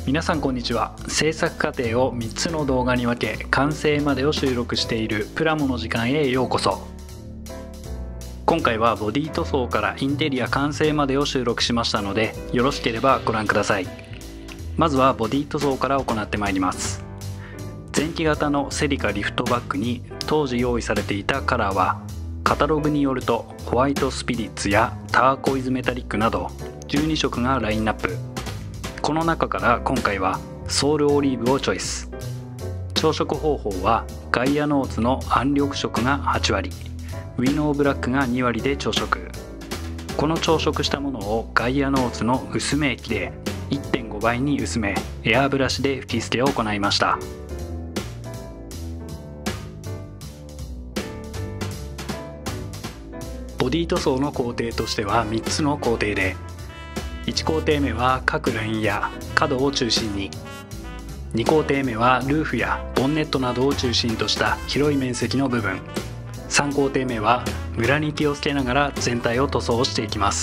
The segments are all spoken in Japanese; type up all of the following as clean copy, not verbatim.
皆さんこんにちは。制作過程を3つの動画に分け完成までを収録しているプラモの時間へようこそ。今回はボディ塗装からインテリア完成までを収録しましたので、よろしければご覧ください。まずはボディ塗装から行ってまいります。前期型のセリカリフトバッグに当時用意されていたカラーはカタログによるとホワイトスピリッツやターコイズメタリックなど12色がラインナップ。この中から今回はソウルオリーブをチョイス。調色方法はガイアノーツの暗緑色が8割、ウィノーブラックが2割で調色。この調色したものをガイアノーツの薄め液で 1.5 倍に薄めエアブラシで吹き付けを行いました。ボディ塗装の工程としては3つの工程で、1工程目は各ラインや角を中心に、2工程目はルーフやボンネットなどを中心とした広い面積の部分、3工程目はムラに気をつけながら全体を塗装していきます。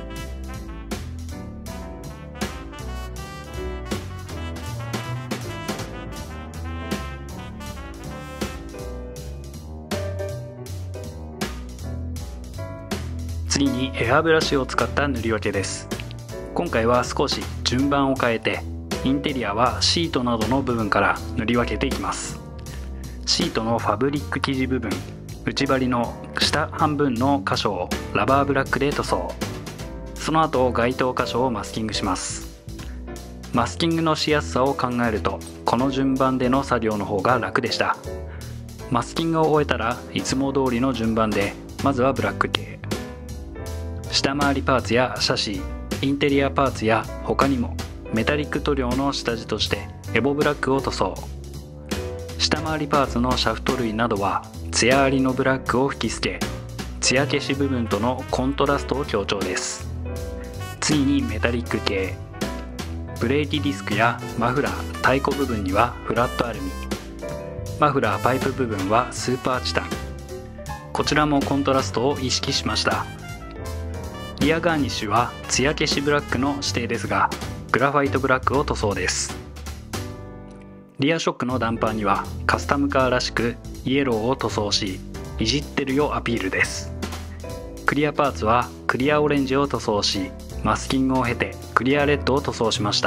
次にエアブラシを使った塗り分けです。今回は少し順番を変えて、インテリアはシートなどの部分から塗り分けていきます。シートのファブリック生地部分、内張りの下半分の箇所をラバーブラックで塗装。その後該当箇所をマスキングします。マスキングのしやすさを考えるとこの順番での作業の方が楽でした。マスキングを終えたらいつも通りの順番で、まずはブラック系、下回りパーツやシャシー、インテリアパーツや他にもメタリック塗料の下地としてエボブラックを塗装。下回りパーツのシャフト類などは艶ありのブラックを吹き付け、艶消し部分とのコントラストを強調です。次にメタリック系、ブレーキディスクやマフラー、太鼓部分にはフラットアルミ、マフラーパイプ部分はスーパーチタン。こちらもコントラストを意識しました。リアガーニッシュは艶消しブラックの指定ですが、グラファイトブラックを塗装です。リアショックのダンパーにはカスタムカーらしくイエローを塗装し、いじってるよアピールです。クリアパーツはクリアオレンジを塗装し、マスキングを経てクリアレッドを塗装しました。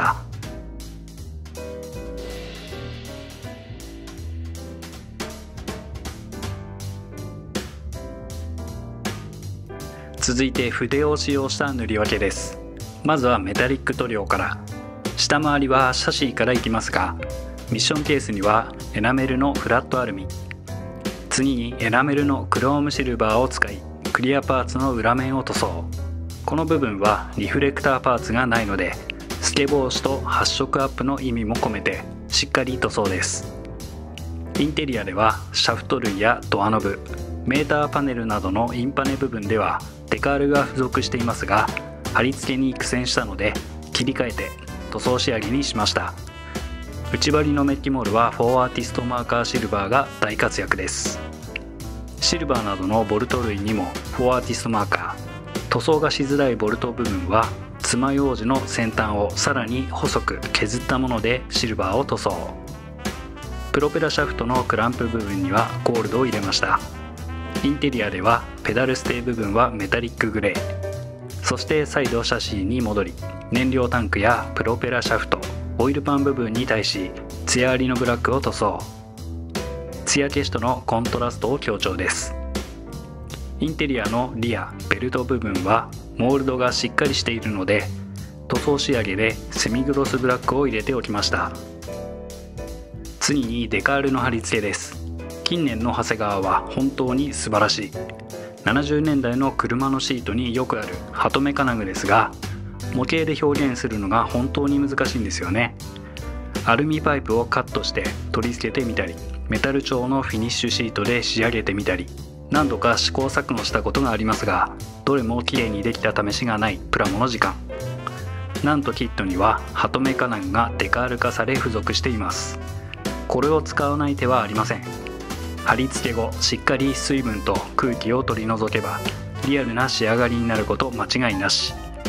続いて筆を使用した塗り分けです。まずはメタリック塗料から。下回りはシャシーからいきますが、ミッションケースにはエナメルのフラットアルミ、次にエナメルのクロームシルバーを使いクリアパーツの裏面を塗装。この部分はリフレクターパーツがないので、透け防止と発色アップの意味も込めてしっかり塗装です。インテリアではシャフト類やドアノブ、メーターパネルなどのインパネ部分ではデカールが付属していますが、貼り付けに苦戦したので切り替えて塗装仕上げにしました。内張りのメッキモールはフォーアーティストマーカーシルバーが大活躍です。シルバーなどのボルト類にもフォーアーティストマーカー、塗装がしづらいボルト部分は爪楊枝の先端をさらに細く削ったものでシルバーを塗装。プロペラシャフトのクランプ部分にはゴールドを入れました。インテリアではペダルステー部分はメタリックグレー、そして再度シャシーに戻り、燃料タンクやプロペラシャフト、オイルパン部分に対し艶ありのブラックを塗装。艶消しとのコントラストを強調です。インテリアのリア、ベルト部分はモールドがしっかりしているので、塗装仕上げでセミグロスブラックを入れておきました。次にデカールの貼り付けです。近年の長谷川は本当に素晴らしい。70年代の車のシートによくあるハトメ金具ですが、模型で表現するのが本当に難しいんですよね。アルミパイプをカットして取り付けてみたり、メタル調のフィニッシュシートで仕上げてみたり、何度か試行錯誤したことがありますが、どれも綺麗にできた試しがないプラモの時間。なんとキットにはハトメ金具がデカール化され付属しています。これを使わない手はありません。貼り付け後しっかり水分と空気を取り除けばリアルな仕上がりになること間違いなし。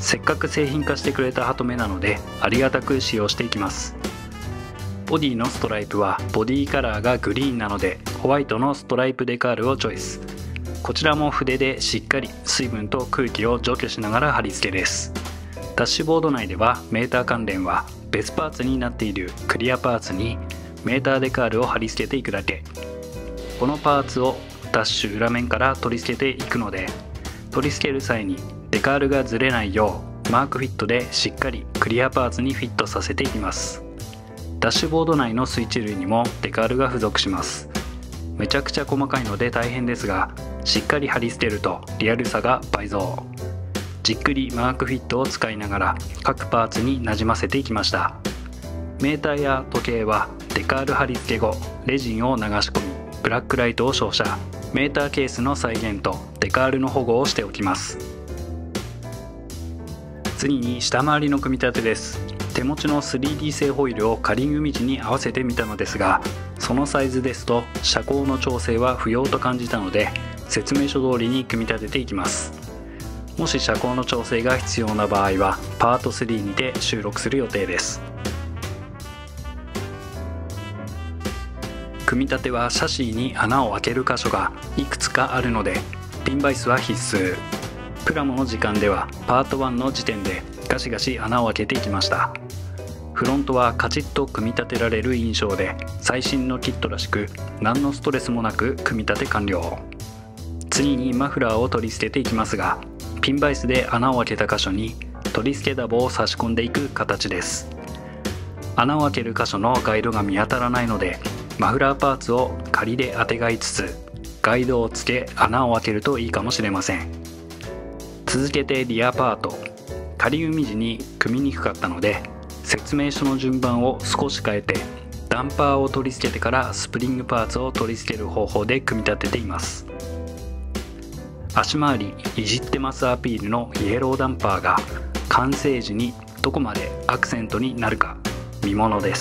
せっかく製品化してくれたハトメなのでありがたく使用していきます。ボディのストライプはボディカラーがグリーンなのでホワイトのストライプデカールをチョイス。こちらも筆でしっかり水分と空気を除去しながら貼り付けです。ダッシュボード内ではメーター関連は別パーツになっているクリアパーツにメーターデカールを貼り付けていくだけ。このパーツをダッシュ裏面から取り付けていくので、取り付ける際にデカールがずれないようマークフィットでしっかりクリアパーツにフィットさせていきます。ダッシュボード内のスイッチ類にもデカールが付属します。めちゃくちゃ細かいので大変ですが、しっかり貼り付けるとリアルさが倍増。じっくりマークフィットを使いながら各パーツになじませていきました。メーターや時計はデカール貼り付け後レジンを流し込みブラックライトを照射。メーターケースの再現とデカールの保護をしておきます。次に下回りの組み立てです。手持ちの 3D 製ホイールをカリング道に合わせてみたのですが、そのサイズですと遮光の調整は不要と感じたので説明書通りに組み立てていきます。もし遮光の調整が必要な場合はパート3にて収録する予定です。組み立てはシャシーに穴を開ける箇所がいくつかあるのでピンバイスは必須。プラモの時間ではパート1の時点でガシガシ穴を開けていきました。フロントはカチッと組み立てられる印象で最新のキットらしく何のストレスもなく組み立て完了。次にマフラーを取り付けていきますが、ピンバイスで穴を開けた箇所に取り付けダボを差し込んでいく形です。穴を開ける箇所のガイドが見当たらないのでマフラーパーツを仮であてがいつつガイドをつけ穴を開けるといいかもしれません。続けてリアパート。仮組み地に組みにくかったので説明書の順番を少し変えてダンパーを取り付けてからスプリングパーツを取り付ける方法で組み立てています。足回りいじってますアピールのイエローダンパーが完成時にどこまでアクセントになるか見ものです。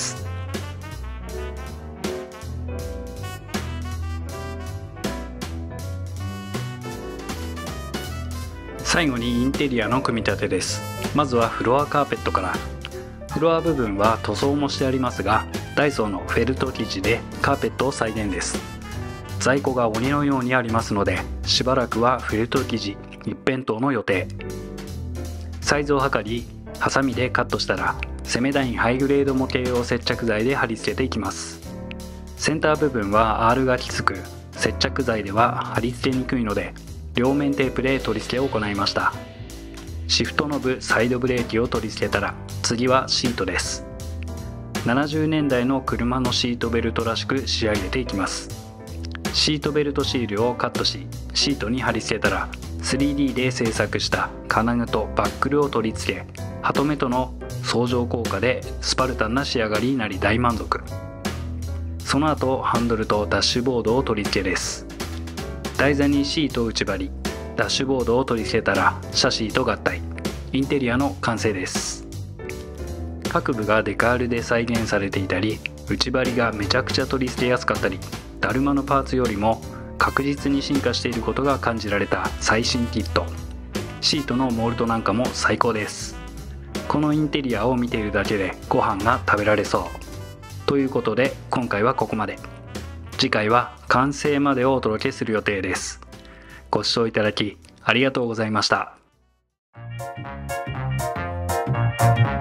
最後にインテリアの組み立てです。まずはフロアカーペットから。フロア部分は塗装もしてありますがダイソーのフェルト生地でカーペットを再現です。在庫が鬼のようにありますのでしばらくはフェルト生地一辺倒の予定。サイズを測りハサミでカットしたらセメダインハイグレード模型用接着剤で貼り付けていきます。センター部分は R がきつく接着剤では貼り付けにくいので両面テープで取り付けを行いました。シフトノブサイドブレーキを取り付けたら次はシートです。70年代の車のシートベルトらしく仕上げていきます。シートベルトシールをカットしシートに貼り付けたら 3D で製作した金具とバックルを取り付けハトメとの相乗効果でスパルタンな仕上がりになり大満足。その後ハンドルとダッシュボードを取り付けです。台座にシート内張りダッシュボードを取り付けたらシャシーと合体。インテリアの完成です。各部がデカールで再現されていたり内張りがめちゃくちゃ取り付けやすかったりだるまのパーツよりも確実に進化していることが感じられた最新キット。シートのモールドなんかも最高です。このインテリアを見ているだけでご飯が食べられそうということで今回はここまで。次回は完成までをお届けする予定です。ご視聴いただきありがとうございました。